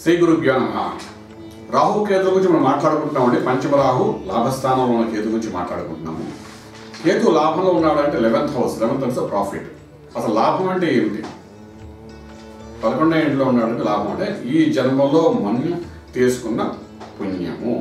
శ్రీ గురుభ్యో నమః. రాహు కేతు గురించి మనం మాట్లాడుకుంటున్నామండి. పంచమ రాహు లాభస్థానంలో ఉన్న కేతు గురించి మాట్లాడుకుంటున్నాము. కేతు లాభంలో ఉన్నాడంటే 11th హౌస్ ప్రాఫిట్. అసలు లాభం అంటే ఏమిటి? 11వ ఇంట్లో ఉన్నాడంటే లాభం అంటే ఈ జన్మలో మనం తీసుకున్న పుణ్యము.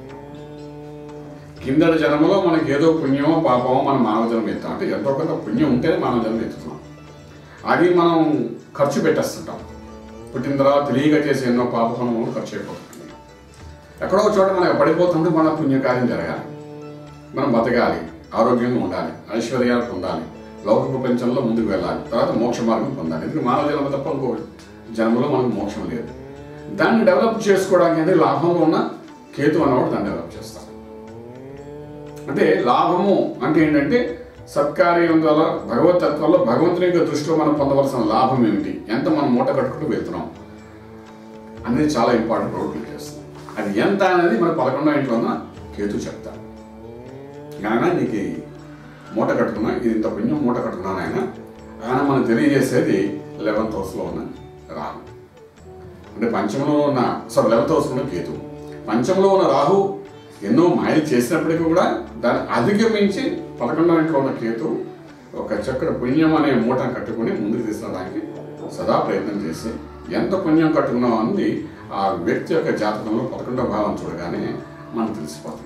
కిందటి జన్మలో మనకి ఏదో పుణ్యమో పాపమో మనం మానవ జన్మ ఎత్తాం. అంటే ఎంతో కొంత పుణ్యం ఉంటేనే మానవ జన్మ ఎత్తుతున్నాం. అది మనం ఖర్చు పెట్టేస్తుంటాం. పుట్టిన తర్వాత తెలియక చేసి ఎన్నో పాపపనులు ఖర్చు అయిపోతుంది. ఎక్కడో చోట మనం పడిపోతుంటే మన పుణ్యకార్యం జరగాలి, మనం బతకాలి, ఆరోగ్యంగా ఉండాలి, ఐశ్వర్యాలు పొందాలి, లౌకిక ప్రపంచంలో ముందుకు వెళ్ళాలి, తర్వాత మోక్ష మార్గం పొందాలి. ఎందుకంటే మానవ జన్మ తప్ప ఇంకో జన్మలో మనకు మోక్షం లేదు. దాన్ని డెవలప్ చేసుకోవడానికి అనేది లాభంలో ఉన్న కేతు అన్నవాడు దాన్ని డెవలప్ చేస్తారు. అంటే లాభము అంటే ఏంటంటే సత్కార్యం ద్వారా భగవతత్వంలో భగవంతుని యొక్క దృష్టిలో మనం పొందవలసిన లాభం ఏమిటి, ఎంత మనం మూట కట్టుకుంటూ వెళ్తున్నాం అనేది చాలా ఇంపార్టెంట్ రోల్ ప్లే చేస్తుంది. అది ఎంత అనేది మన 11వ ఇంట్లో ఉన్న కేతు చెప్తారు. ఆయన నీకు మూట కట్టుకున్నా, ఇది ఇంత పుణ్యం మూట కట్టుకున్నాను ఆయన మనకు తెలియజేసేది 11th హౌస్లో ఉన్న రాహు. అంటే పంచంలో ఉన్న 11th హౌస్లో ఉన్న కేతు. పంచంలో ఉన్న రాహు ఎన్నో మాయలు చేసినప్పటికీ కూడా దాన్ని అధిగమించి 11వ ఇంట్లో ఉన్న కేతు ఒక చక్కటి పుణ్యం అనే మూటను కట్టుకుని ముందుకు తీసుకురావడానికి సదా ప్రయత్నం చేసి ఎంత పుణ్యం కట్టుకున్నాం అన్నది ఆ వ్యక్తి యొక్క జాతకంలో 11వ భావం చూడగానే మనకు తెలిసిపోతుంది.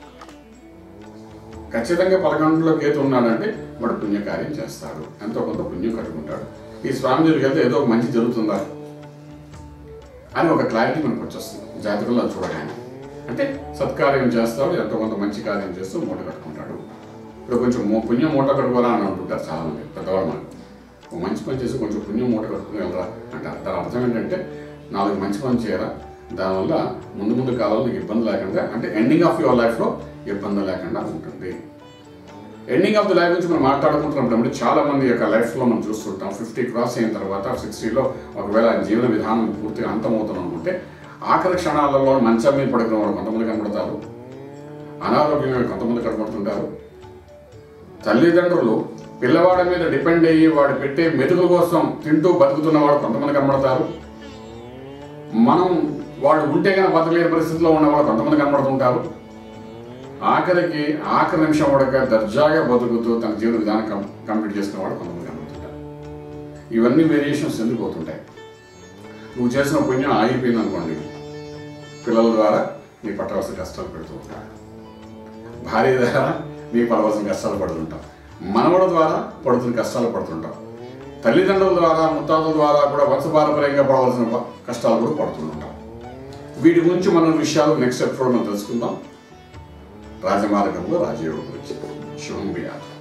ఖచ్చితంగా 11లో కేతు ఉన్నాడంటే వాడు పుణ్యకార్యం చేస్తాడు, ఎంతో కొంత పుణ్యం కట్టుకుంటాడు. ఈ స్వామి దగ్గరికి వెళ్తే ఏదో మంచి జరుగుతుందా అని ఒక క్లారిటీ మనకు వచ్చేస్తుంది జాతకంలో చూడగానే. అంటే సత్కార్యం చేస్తాడు, ఎంతో కొంత మంచి కార్యం చేస్తూ మూట కట్టుకుంటాడు. ఇప్పుడు కొంచెం పుణ్యం మూట కట్టుకోరా అని అంటుంటారు చాలామంది పెద్దవాళ్ళు. మనకు మంచి పని చేసి కొంచెం పుణ్యం మూట కట్టుకుని వెళ్ళరా అంటారు. దాని అర్థం ఏంటంటే 4 మంచి పని చేయరా, దానివల్ల ముందు కాలంలో నీకు ఇబ్బంది లేకుండా, అంటే ఎండింగ్ ఆఫ్ యువర్ లైఫ్లో ఇబ్బంది లేకుండా ఉంటుంది. ఎండింగ్ ఆఫ్ ది లైఫ్ గురించి మనం మాట్లాడుకుంటున్నప్పుడు చాలా మంది యొక్క లైఫ్లో మనం చూస్తుంటాం. 50 క్రాస్ అయిన తర్వాత 60లో ఒకవేళ జీవన విధానం పూర్తిగా అంతమవుతుంది అనుకుంటే ఆఖరి క్షణాలలో మంచం మీద పడుకున్న వాడు కొంతమంది కనబడతారు, అనారోగ్యంగా కొంతమంది కనబడుతుంటారు. తల్లిదండ్రులు పిల్లవాడి మీద డిపెండ్ అయ్యి వాడు పెట్టే మెతుకుల కోసం తింటూ బతుకుతున్నవాడు కొంతమంది కనబడతారు. మనం వాడు ఉంటే కానీ బతకలేని పరిస్థితిలో ఉన్నవాడు కొంతమంది కనబడుతుంటారు. ఆఖరి నిమిషం వాడక దర్జాగా బతుకుతూ తన జీవన విధానం కంప్లీట్ చేసుకున్నవాడు కొంతమంది కనబడుతుంటారు. ఇవన్నీ వేరియేషన్స్ ఎందుకు పోతుంటాయి? నువ్వు చేసిన పుణ్యం ఆగిపోయింది అనుకోండి, పిల్లల ద్వారా నీ పట్టవలసిన కష్టాలు పెడుతూ ఉంటాడు, భార్య ద్వారా నీ పడవలసిన కష్టాలు పడుతుంటాం, మనవడ ద్వారా పడుతున్న కష్టాలు పడుతుంటాం, తల్లిదండ్రుల ద్వారా ముత్తాతల ద్వారా కూడా వంశపారంపర్యంగా పడవలసిన కష్టాలు కూడా పడుతుంటాం. వీటి గురించి మనం విషయాలు నెక్స్ట్ ఎపిసోడ్ మనం తెలుసుకుందాం. రాజమార్గంలో రాజయోగం గురించి. శుభం వ్యాధి.